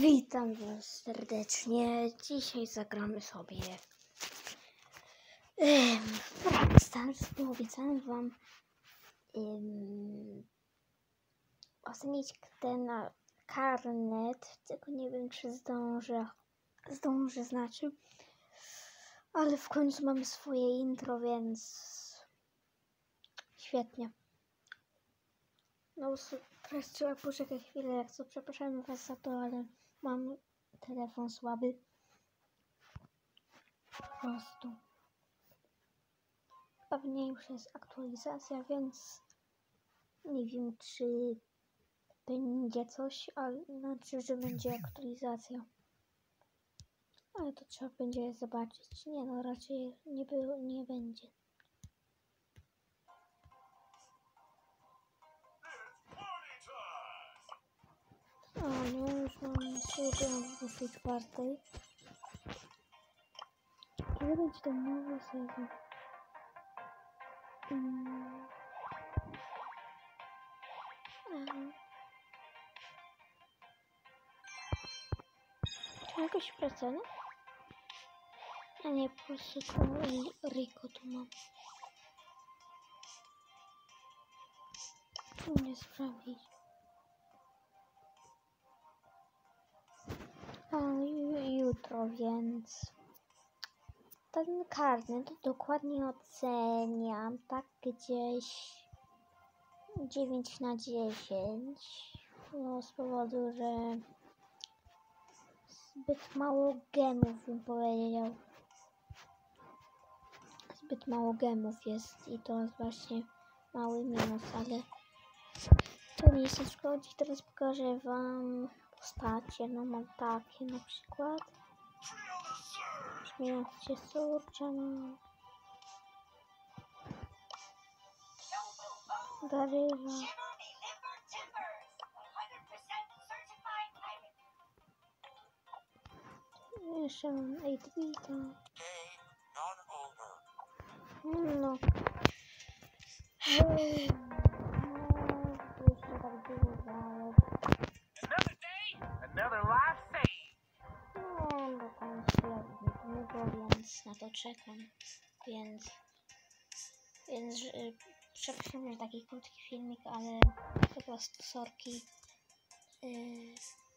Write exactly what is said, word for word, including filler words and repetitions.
Witam was serdecznie. Dzisiaj zagramy sobie w Brawl Stars, bo obiecałem wam um, ocenić ten karnet, tylko nie wiem, czy zdążę, zdążę znaczy, ale w końcu mamy swoje intro, więc świetnie. No, teraz trzeba poczekać chwilę, jak co, przepraszam was za to, ale mam telefon słaby. Po prostu. Pewnie już jest aktualizacja, więc nie wiem, czy będzie coś, ale znaczy, że będzie aktualizacja. Ale to trzeba będzie zobaczyć. Nie no, raczej nie, było, nie będzie. O, no już mam sobie na dwudziestej czwartej. Kiedy będzie ten nowy sezon? Hmm. Aha. Czy jakoś pracę? A nie, po prostu to Rico tu mam. Tu nie sprawdzić. A jutro, więc ten karnet to dokładnie oceniam tak gdzieś dziewięć na dziesięć. No, z powodu, że zbyt mało gemów, bym powiedział. Zbyt mało gemów jest i to jest właśnie mały minus, ale to nie się szkodzi. Teraz pokażę wam postacie. No mam takie na przykład. Śmiejąc się Surgeon, Garywa, jeszcze mam osiem bita. No. Another life saved. No, bo tam się długo, więc na to czekam. Więc, więc yy, przepraszam, że taki krótki filmik, ale po prostu sorki. Yy,